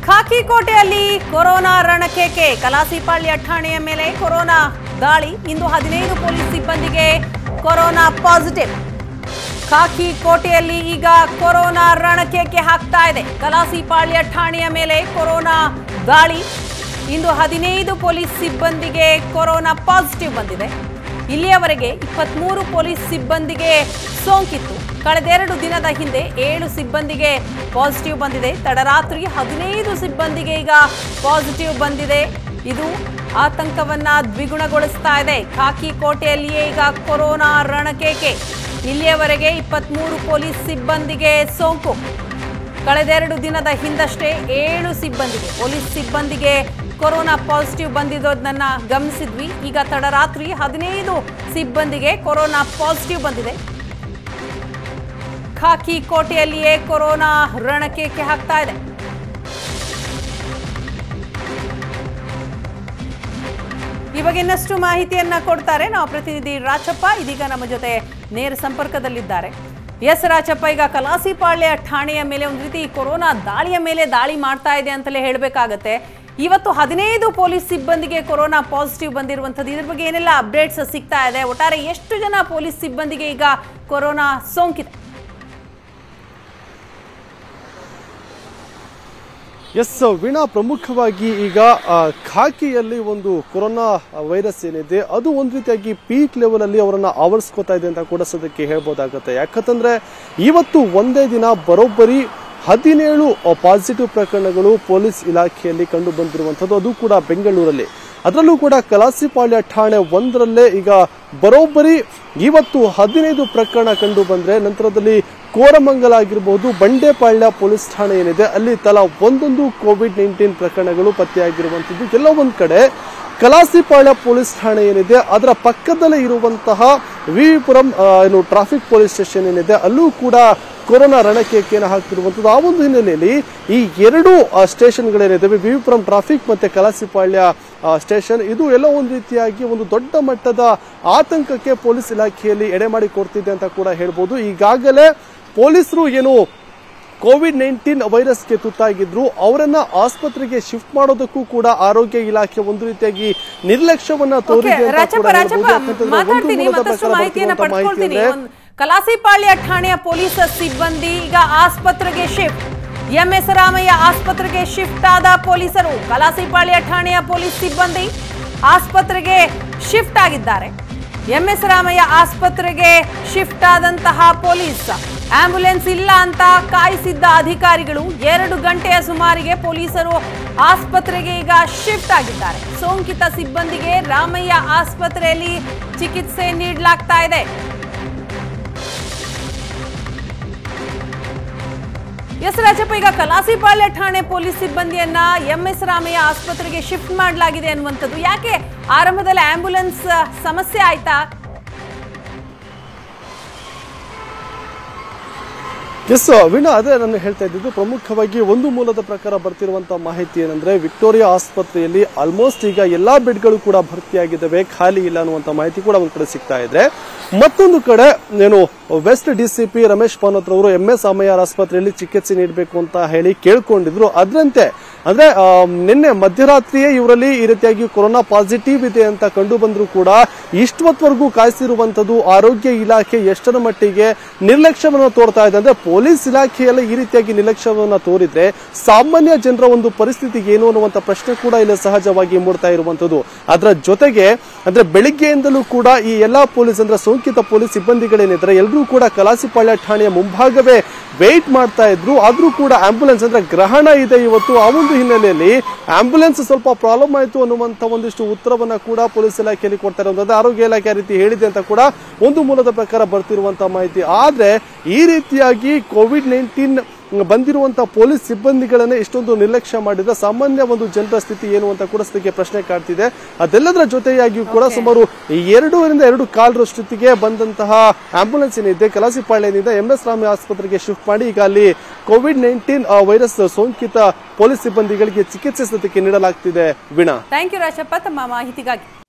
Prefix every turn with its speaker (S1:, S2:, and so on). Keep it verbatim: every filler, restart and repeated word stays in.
S1: ಖಾಕಿಕೋಟೆಯಲ್ಲಿ corona ರಣಕೇಕೆ. Kalasipalya ಠಾಣೆಯ ಮೇಲೆ corona ದಾಳಿ. ಇಂದು ಹದಿನೈದು ಪೊಲೀಸ್ ಸಿಬ್ಬಂದಿಗೆ ಕೊರೋನಾ ಪಾಸಿಟಿವ್. ಖಾಕಿಕೋಟೆಯಲ್ಲಿ ಈಗ ಕೊರೋನಾ ರಣಕೇಕೆ ಹಾಕ್ತಾ ಇದೆ. ಕಲಾಸಿಪಾಳ್ಯ ಠಾಣೆಯ ಮೇಲೆ ಕೊರೋನಾ ದಾಳಿ. ಇಂದು ಹದಿನೈದು ಪೊಲೀಸ್ ಸಿಬ್ಬಂದಿಗೆ ಕೊರೋನಾ ಪಾಸಿಟಿವ್ ಬಂದಿದೆ. ಇಲ್ಲಿಯವರೆಗೆ ಇಪ್ಪತ್ಮೂರು ಪೊಲೀಸ್ ಸಿಬ್ಬಂದಿಗೆ ಸೋಂಕಿತ್ತು. ಕಳೆದೆರಡು ದಿನದ ಹಿಂದೆ ಏಳು ಸಿಬ್ಬಂದಿಗೆ ಪಾಸಿಟಿವ್ ಬಂದಿದೆ. ತಡರಾತ್ರಿ ಹದಿನೈದು ಸಿಬ್ಬಂದಿಗೆ ಈಗ ಪಾಸಿಟಿವ್ ಬಂದಿದೆ. ಇದು ಆತಂಕವನ್ನ ದ್ವಿಗುಣಗೊಳಿಸ್ತಾ ಇದೆ. ಖಾಕಿಕೋಟೆಯಲ್ಲಿಯೇ ಈಗ ಕೊರೋನಾ ರಣಕೇಕೆ. ಇಲ್ಲಿಯವರೆಗೆ ಇಪ್ಪತ್ಮೂರು ಪೊಲೀಸ್ ಸಿಬ್ಬಂದಿಗೆ ಸೋಂಕು. ಕಳೆದೆರಡು ದಿನದ ಹಿಂದಷ್ಟೇ ಏಳು ಸಿಬ್ಬಂದಿಗೆ ಪೊಲೀಸ್ ಸಿಬ್ಬಂದಿಗೆ ಕೊರೋನಾ ಪಾಸಿಟಿವ್ ಬಂದಿದ್ದನ್ನ ಗಮನಿಸಿದ್ವಿ. ಈಗ ತಡರಾತ್ರಿ ಹದಿನೈದು ಸಿಬ್ಬಂದಿಗೆ ಕೊರೋನಾ ಪಾಸಿಟಿವ್ ಬಂದಿದೆ. ಖಾಕಿಕೋಟೆಯಲ್ಲಿಯೇ ಕೊರೋನಾ ರಣಕೇಕೆ ಹಾಕ್ತಾ ಇದೆ. ಈ ಬಗ್ಗೆ ಇನ್ನಷ್ಟು ಮಾಹಿತಿಯನ್ನ ಕೊಡ್ತಾರೆ ನಾವು ಪ್ರತಿನಿಧಿ ರಾಚಪ್ಪ. ಇದೀಗ ನಮ್ಮ ಜೊತೆ ನೇರ ಸಂಪರ್ಕದಲ್ಲಿದ್ದಾರೆ. ಎಸ್ ರಾಚಪ್ಪ, ಈಗ ಕಲಾಸಿಪಾಳ್ಯ ಠಾಣೆಯ ಮೇಲೆ ಒಂದು ರೀತಿ ಕೊರೋನಾ ದಾಳಿಯ ಮೇಲೆ ದಾಳಿ ಮಾಡ್ತಾ ಇದೆ ಅಂತಲೇ ಹೇಳಬೇಕಾಗತ್ತೆ. ಇವತ್ತು ಹದಿನೈದು ಪೊಲೀಸ್ ಸಿಬ್ಬಂದಿಗೆ ಕೊರೋನಾ ಪಾಸಿಟಿವ್ ಬಂದಿರುವಂಥದ್ದು, ಇದ್ರ ಬಗ್ಗೆ ಏನೆಲ್ಲ ಅಪ್ಡೇಟ್ಸ್ ಸಿಗ್ತಾ ಇದೆ? ಒಟ್ಟಾರೆ ಎಷ್ಟು ಜನ ಪೊಲೀಸ್ ಸಿಬ್ಬಂದಿಗೆ ಈಗ ಕೊರೋನಾ ಸೋಂಕಿದೆ?
S2: ಎಸ್ ವೀಣಾ, ಪ್ರಮುಖವಾಗಿ ಈಗ ಖಾಕಿಯಲ್ಲಿ ಒಂದು ಕೊರೋನಾ ವೈರಸ್ ಏನಿದೆ ಅದು ಒಂದು ರೀತಿಯಾಗಿ ಪೀಕ್ ಲೆವೆಲ್ ಅಲ್ಲಿ ಅವರನ್ನ ಆವರಿಸ್ಕೋತಾ ಇದೆ ಅಂತ ಕೂಡ ಸದ್ಯಕ್ಕೆ ಹೇಳ್ಬೋದಾಗುತ್ತೆ. ಯಾಕಂತಂದ್ರೆ ಇವತ್ತು ಒಂದೇ ದಿನ ಬರೋಬ್ಬರಿ ಹದಿನೇಳು ಪಾಸಿಟಿವ್ ಪ್ರಕರಣಗಳು ಪೊಲೀಸ್ ಇಲಾಖೆಯಲ್ಲಿ ಕಂಡು ಬಂದಿರುವಂಥದ್ದು, ಅದು ಕೂಡ ಬೆಂಗಳೂರಲ್ಲಿ. ಅದರಲ್ಲೂ ಕೂಡ ಕಲಾಸಿಪಾಳ್ಯ ಠಾಣೆ ಒಂದರಲ್ಲೇ ಈಗ ಬರೋಬ್ಬರಿ ಇವತ್ತು ಹದಿನೈದು ಪ್ರಕರಣ ಕಂಡು ಬಂದ್ರೆ, ನಂತರದಲ್ಲಿ ಕೋರಮಂಗಲ ಆಗಿರಬಹುದು, ಬಂಡೆಪಾಳ್ಯ ಪೊಲೀಸ್ ಠಾಣೆ ಏನಿದೆ ಅಲ್ಲಿ ತಲಾ ಒಂದೊಂದು ಕೋವಿಡ್ ನೈನ್ಟೀನ್ ಪ್ರಕರಣಗಳು ಪತ್ತೆಯಾಗಿರುವಂಥದ್ದು. ಎಲ್ಲ ಒಂದ್ ಕಡೆ ಕಲಾಸಿಪಾಳ್ಯ ಪೊಲೀಸ್ ಠಾಣೆ ಏನಿದೆ ಅದರ ಪಕ್ಕದಲ್ಲೇ ಇರುವಂತಹ ವಿವಿಪುರಂ ಏನು ಟ್ರಾಫಿಕ್ ಪೊಲೀಸ್ ಸ್ಟೇಷನ್ ಏನಿದೆ ಅಲ್ಲೂ ಕೂಡ ಕೊರೋನಾ ರಣಕೇಕೆಯನ್ನು ಹಾಕ್ತಿರುವಂಥದ್ದು. ಆ ಒಂದು ಹಿನ್ನೆಲೆಯಲ್ಲಿ ಈ ಎರಡು ಸ್ಟೇಷನ್ಗಳೇನಿದ್ದಾವೆ, ವಿವಿಪುರಂ ಟ್ರಾಫಿಕ್ ಮತ್ತೆ ಕಲಾಸಿಪಾಳ್ಯ ಸ್ಟೇಷನ್, ಇದು ಎಲ್ಲ ಒಂದು ರೀತಿಯಾಗಿ ಒಂದು ದೊಡ್ಡ ಮಟ್ಟದ ಆತಂಕಕ್ಕೆ ಪೊಲೀಸ್ ಇಲಾಖೆಯಲ್ಲಿ ಎಡೆ ಮಾಡಿ ಕೊಡ್ತಿದೆ ಅಂತ ಕೂಡ ಹೇಳ್ಬೋದು. ಈಗಾಗಲೇ ಪೊಲೀಸರು ಏನು ಕೋವಿಡ್ ನೈನ್ಟೀನ್ ವೈರಸ್ಗೆ ತುತ್ತಾಗಿದ್ರು ಅವರನ್ನ ಆಸ್ಪತ್ರೆಗೆ ಶಿಫ್ಟ್ ಮಾಡೋದಕ್ಕೂ ಕೂಡ ಆರೋಗ್ಯ ಇಲಾಖೆ ಒಂದು ರೀತಿಯಾಗಿ ನಿರ್ಲಕ್ಷ್ಯವನ್ನ ತೋರಿದೆ ಅಂತ ಕೂಡ ಹೇಳ್ಬೋದು.
S1: ಕಲಾಸಿಪಾಳ್ಯ ಠಾಣೆಯ ಪೊಲೀಸ್ ಸಿಬ್ಬಂದಿ ಈಗ ಆಸ್ಪತ್ರೆಗೆ ಶಿಫ್ಟ್. ಎಂಎಸ್ ರಾಮಯ್ಯ ಆಸ್ಪತ್ರೆಗೆ ಶಿಫ್ಟ್ ಆದ ಪೊಲೀಸರು, ಕಲಾಸಿಪಾಳ್ಯ ಠಾಣೆಯ ಪೊಲೀಸ್ ಸಿಬ್ಬಂದಿ ಆಸ್ಪತ್ರೆಗೆ ಶಿಫ್ಟ್ ಆಗಿದ್ದಾರೆ. ಎಂಎಸ್ ರಾಮಯ್ಯ ಆಸ್ಪತ್ರೆಗೆ ಶಿಫ್ಟ್ ಆದಂತಹ ಪೊಲೀಸ್, ಆಂಬ್ಯುಲೆನ್ಸ್ ಇಲ್ಲ ಅಂತ ಕಾಯಿಸಿದ್ದ ಅಧಿಕಾರಿಗಳು ಎರಡು ಗಂಟೆಯ ಸುಮಾರಿಗೆ ಪೊಲೀಸರು ಆಸ್ಪತ್ರೆಗೆ ಈಗ ಶಿಫ್ಟ್ ಆಗಿದ್ದಾರೆ. ಸೋಂಕಿತ ಸಿಬ್ಬಂದಿಗೆ ರಾಮಯ್ಯ ಆಸ್ಪತ್ರೆಯಲ್ಲಿ ಚಿಕಿತ್ಸೆ ನೀಡಲಾಗ್ತಾ ಇದೆ. ಎಸ್ ರಾಜಪ್ಪ, ಈಗ ಕಲಾಸಿಪಾಳ್ಯ ಠಾಣೆ ಪೊಲೀಸ್ ಸಿಬ್ಬಂದಿಯನ್ನ ಎಂಎಸ್ ರಾಮಯ್ಯ ಆಸ್ಪತ್ರೆಗೆ ಶಿಫ್ಟ್ ಮಾಡಲಾಗಿದೆ ಅನ್ನುವಂಥದ್ದು ಯಾಕೆ? ಆರಂಭದಲ್ಲಿ ಆಂಬ್ಯುಲೆನ್ಸ್ ಸಮಸ್ಯೆ ಆಯ್ತಾ?
S2: ಎಸ್ ವೀಣಾ, ಅದೇ ನಾನು ಹೇಳ್ತಾ ಇದ್ದಿದ್ದು. ಪ್ರಮುಖವಾಗಿ ಒಂದು ಮೂಲದ ಪ್ರಕಾರ ಬರ್ತಿರುವಂತಹ ಮಾಹಿತಿ ಏನಂದ್ರೆ, ವಿಕ್ಟೋರಿಯಾ ಆಸ್ಪತ್ರೆಯಲ್ಲಿ ಆಲ್ಮೋಸ್ಟ್ ಈಗ ಎಲ್ಲಾ ಬೆಡ್ಗಳು ಕೂಡ ಭರ್ತಿಯಾಗಿದ್ದಾವೆ, ಖಾಲಿ ಇಲ್ಲ ಅನ್ನುವಂತ ಮಾಹಿತಿ ಕೂಡ ಒಂದ್ ಕಡೆ ಸಿಗ್ತಾ ಇದೆ. ಮತ್ತೊಂದು ಕಡೆ ಏನು ವೆಸ್ಟ್ ಡಿಸಿಪಿ ರಮೇಶ್ ಪಾನೋತ್ರ ಅವರು ಎಂಎಸ್ ರಾಮಯ್ಯ ಆಸ್ಪತ್ರೆಯಲ್ಲಿ ಚಿಕಿತ್ಸೆ ನೀಡಬೇಕು ಅಂತ ಹೇಳಿ ಕೇಳ್ಕೊಂಡಿದ್ರು. ಅದರಂತೆ ಅಂದ್ರೆ ನಿನ್ನೆ ಮಧ್ಯರಾತ್ರಿಯೇ ಇವರಲ್ಲಿ ಈ ರೀತಿಯಾಗಿ ಕೊರೋನಾ ಪಾಸಿಟಿವ್ ಇದೆ ಅಂತ ಕಂಡು ಬಂದ್ರು ಕೂಡ ಇಷ್ಟೊತ್ತವರೆಗೂ ಕಾಯಿಸಿರುವಂತದ್ದು ಆರೋಗ್ಯ ಇಲಾಖೆ ಎಷ್ಟರ ಮಟ್ಟಿಗೆ ನಿರ್ಲಕ್ಷ್ಯವನ್ನು ತೋರ್ತಾ ಇದೆ ಅಂದ್ರೆ, ಪೊಲೀಸ್ ಇಲಾಖೆಯಲ್ಲಿ ಈ ರೀತಿಯಾಗಿ ನಿರ್ಲಕ್ಷ್ಯವನ್ನ ತೋರಿದ್ರೆ ಸಾಮಾನ್ಯ ಜನರ ಒಂದು ಪರಿಸ್ಥಿತಿ ಏನು ಅನ್ನುವಂತ ಪ್ರಶ್ನೆ ಕೂಡ ಇಲ್ಲಿ ಸಹಜವಾಗಿ ಮೂಡ್ತಾ ಇರುವಂತದ್ದು. ಅದರ ಜೊತೆಗೆ ಅಂದ್ರೆ ಬೆಳಿಗ್ಗೆಯಿಂದಲೂ ಕೂಡ ಈ ಎಲ್ಲಾ ಪೊಲೀಸ್ ಅಂದ್ರೆ ಸೋಂಕಿತ ಪೊಲೀಸ್ ಸಿಬ್ಬಂದಿಗಳೇನಿದ್ರೆ ಎಲ್ಲರೂ ಕೂಡ ಕಲಾಸಿಪಾಳ್ಯ ಠಾಣೆಯ ಮುಂಭಾಗವೇ ವೇಟ್ ಮಾಡ್ತಾ ಇದ್ರು. ಆದ್ರೂ ಕೂಡ ಆಂಬ್ಯುಲೆನ್ಸ್ ಅಂದ್ರೆ ಗ್ರಹಣ ಇದೆ ಇವತ್ತು, ಆ ಒಂದು ಹಿನ್ನೆಲೆಯಲ್ಲಿ ಆಂಬ್ಯುಲೆನ್ಸ್ ಸ್ವಲ್ಪ ಪ್ರಾಬ್ಲಮ್ ಆಯಿತು ಅನ್ನುವಂತ ಒಂದಿಷ್ಟು ಉತ್ತರವನ್ನ ಕೂಡ ಪೊಲೀಸ್ ಇಲಾಖೆಯಲ್ಲಿ ಕೊಡ್ತಾ ಇರುವಂತದ್ದು. ಆರೋಗ್ಯ ಇಲಾಖೆ ರೀತಿ ಹೇಳಿದೆ ಅಂತ ಕೂಡ ಒಂದು ಮೂಲದ ಪ್ರಕಾರ ಬರ್ತಿರುವಂತಹ ಮಾಹಿತಿ. ಆದ್ರೆ ಈ ರೀತಿಯಾಗಿ ಕೋವಿಡ್ ನೈನ್ಟೀನ್ ಬಂದಿರುವಂತಹ ಪೊಲೀಸ್ ಸಿಬ್ಬಂದಿಗಳನ್ನೇ ಇಷ್ಟೊಂದು ನಿರ್ಲಕ್ಷ್ಯ ಮಾಡಿದ್ರೆ ಸಾಮಾನ್ಯ ಒಂದು ಜನರ ಸ್ಥಿತಿ ಏನು ಅಂತ ಕೂಡ ಸ್ಥಿತಿಗೆ ಪ್ರಶ್ನೆ ಕಾಡ್ತಿದೆ. ಅದೆಲ್ಲದರ ಜೊತೆಯಾಗಿಯೂ ಕೂಡ ಸುಮಾರು ಎರಡೂರಿಂದ ಎರಡು ಕಾಲರಷ್ಟೊತ್ತಿಗೆ ಬಂದಂತಹ ಆಂಬ್ಯುಲೆನ್ಸ್ ಏನಿದೆ ಕಲಾಸಿಪಾಳ್ಯದಿಂದ ಎಂಎಸ್ ರಾಮಯ್ಯ ಆಸ್ಪತ್ರೆಗೆ ಶಿಫ್ಟ್ ಮಾಡಿ ಈಗ ಅಲ್ಲಿ ಕೋವಿಡ್ ನೈನ್ಟೀನ್ ವೈರಸ್ ಸೋಂಕಿತ ಪೊಲೀಸ್ ಸಿಬ್ಬಂದಿಗಳಿಗೆ ಚಿಕಿತ್ಸೆ ಸದ್ಯಕ್ಕೆ ನೀಡಲಾಗ್ತಿದೆ. ವೀಣಾ,
S1: ಥ್ಯಾಂಕ್ ಯು ರಾಜಪ್ಪ ತಮ್ಮ ಮಾಹಿತಿಗಾಗಿ.